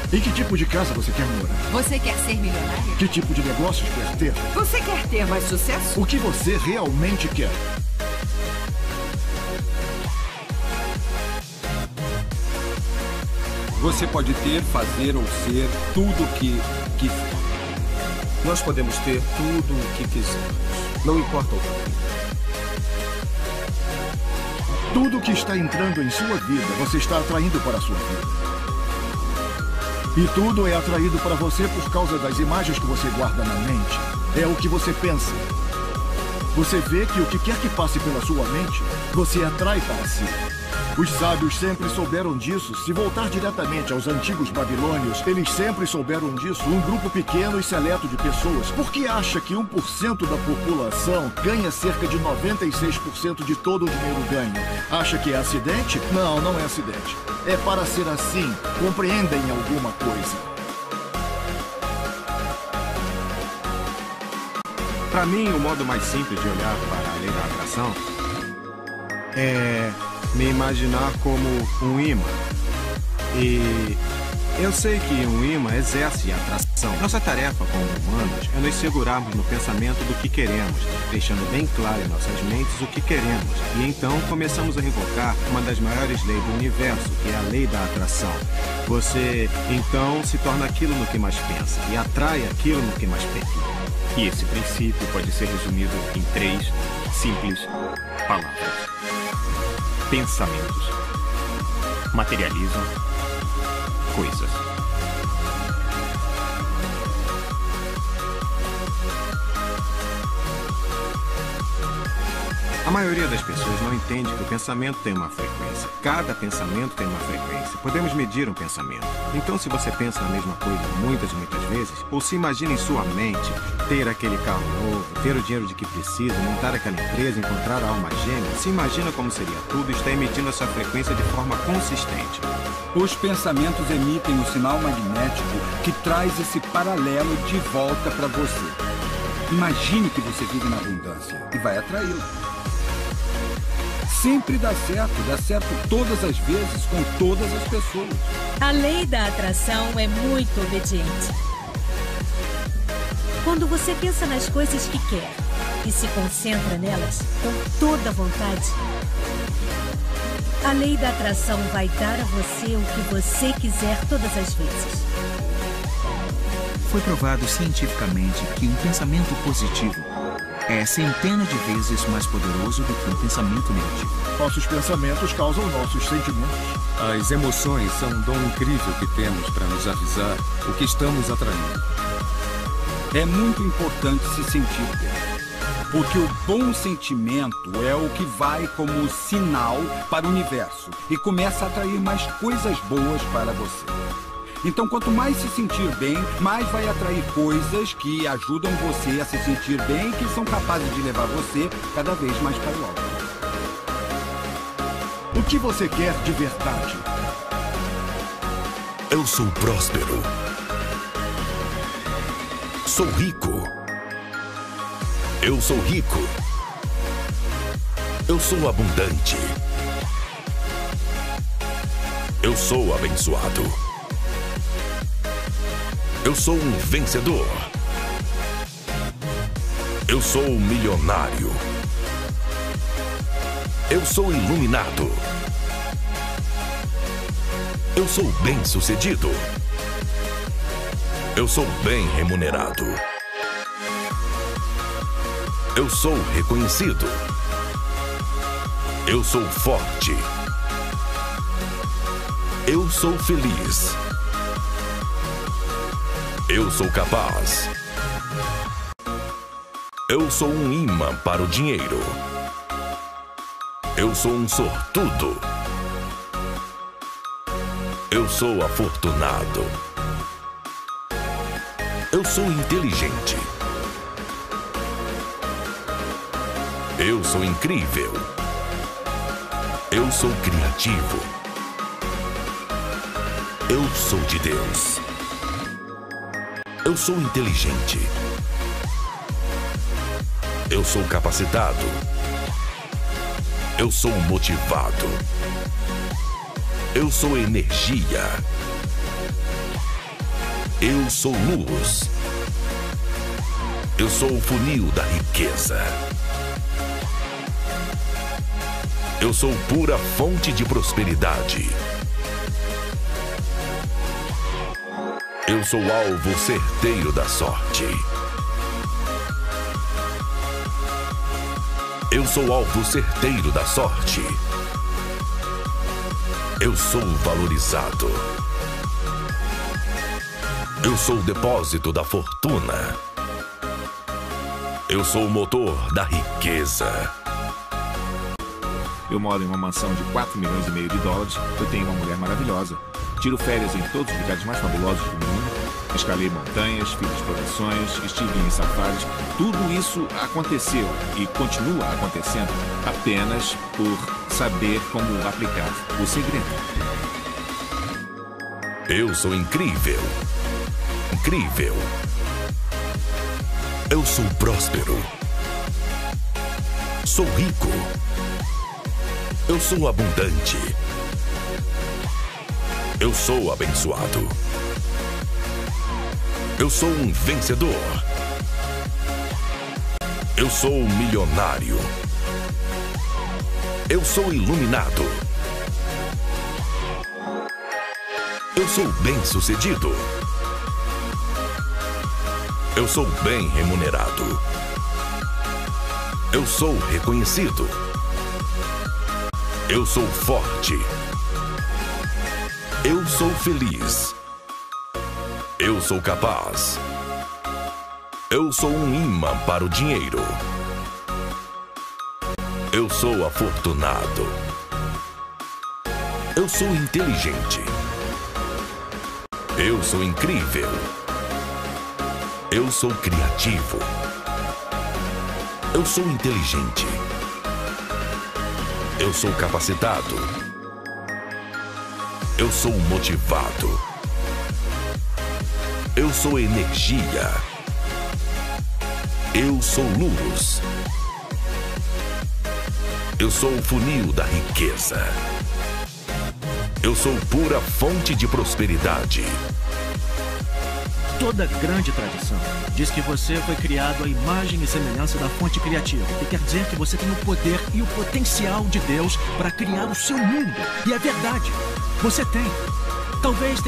Em que tipo de casa você quer morar? Você quer ser milionária? Que tipo de negócios quer ter? Você quer ter mais sucesso? O que você realmente quer? Você pode ter, fazer ou ser tudo o que quiser. Nós podemos ter tudo o que quisermos. Não importa o que. Tudo que está entrando em sua vida, você está atraindo para a sua vida. E tudo é atraído para você por causa das imagens que você guarda na mente. É o que você pensa. Você vê que o que quer que passe pela sua mente, você atrai para si. Os sábios sempre souberam disso. Se voltar diretamente aos antigos babilônios, eles sempre souberam disso. Um grupo pequeno e seleto de pessoas. Por que acha que 1% da população ganha cerca de 96% de todo o dinheiro ganho? Acha que é acidente? Não, não é acidente. É para ser assim. Compreendem alguma coisa. Para mim, o modo mais simples de olhar para a lei da atração é me imaginar como um imã. E eu sei que um imã exerce atração. Nossa tarefa como humanos é nos segurarmos no pensamento do que queremos, deixando bem claro em nossas mentes o que queremos. E então começamos a invocar uma das maiores leis do universo, que é a lei da atração. Você, então, se torna aquilo no que mais pensa e atrai aquilo no que mais pensa. E esse princípio pode ser resumido em 3 simples palavras. Pensamentos materializam coisas. A maioria das pessoas não entende que o pensamento tem uma frequência. Cada pensamento tem uma frequência. Podemos medir um pensamento. Então, se você pensa na mesma coisa muitas e muitas vezes, ou se imagina em sua mente ter aquele carro novo, ter o dinheiro de que precisa, montar aquela empresa, encontrar a alma gêmea, se imagina como seria tudo e está emitindo essa frequência de forma consistente. Os pensamentos emitem um sinal magnético que traz esse paralelo de volta para você. Imagine que você vive na abundância e vai atraí-lo. Sempre dá certo todas as vezes, com todas as pessoas. A lei da atração é muito obediente. Quando você pensa nas coisas que quer e se concentra nelas com toda a vontade, a lei da atração vai dar a você o que você quiser todas as vezes. Foi provado cientificamente que um pensamento positivo é centenas de vezes mais poderoso do que um pensamento negativo. Nossos pensamentos causam nossos sentimentos. As emoções são um dom incrível que temos para nos avisar o que estamos atraindo. É muito importante se sentir bem, porque o bom sentimento é o que vai como sinal para o universo e começa a atrair mais coisas boas para você. Então, quanto mais se sentir bem, mais vai atrair coisas que ajudam você a se sentir bem e que são capazes de levar você cada vez mais para o alto. O que você quer de verdade? Eu sou próspero. Sou rico. Eu sou rico. Eu sou abundante. Eu sou abençoado. Eu sou um vencedor. Eu sou um milionário. Eu sou iluminado. Eu sou bem-sucedido. Eu sou bem remunerado. Eu sou reconhecido. Eu sou forte. Eu sou feliz. Eu sou capaz. Eu sou um imã para o dinheiro. Eu sou um sortudo. Eu sou afortunado. Eu sou inteligente. Eu sou incrível. Eu sou criativo. Eu sou de Deus. Eu sou inteligente. Eu sou capacitado. Eu sou motivado. Eu sou energia. Eu sou luz. Eu sou o funil da riqueza. Eu sou pura fonte de prosperidade. Eu sou o alvo certeiro da sorte. Eu sou o alvo certeiro da sorte. Eu sou valorizado. Eu sou o depósito da fortuna. Eu sou o motor da riqueza. Eu moro em uma mansão de 4,5 milhões de dólares. Eu tenho uma mulher maravilhosa. Tiro férias em todos os lugares mais fabulosos do mundo. Escalei montanhas, fiz explorações, estive em safaris. Tudo isso aconteceu e continua acontecendo apenas por saber como aplicar o segredo. Eu sou incrível. Incrível. Eu sou próspero. Sou rico. Eu sou abundante. Eu sou abençoado. Eu sou um vencedor. Eu sou um milionário. Eu sou iluminado. Eu sou bem-sucedido. Eu sou bem remunerado. Eu sou reconhecido. Eu sou forte. Eu sou feliz. Eu sou capaz. Eu sou um imã para o dinheiro. Eu sou afortunado. Eu sou inteligente. Eu sou incrível. Eu sou criativo. Eu sou inteligente. Eu sou capacitado. Eu sou motivado. Eu sou energia. Eu sou luz. Eu sou o funil da riqueza. Eu sou pura fonte de prosperidade. Toda grande tradição diz que você foi criado à imagem e semelhança da fonte criativa, que quer dizer que você tem o poder e o potencial de Deus para criar o seu mundo. E é verdade, você tem. Talvez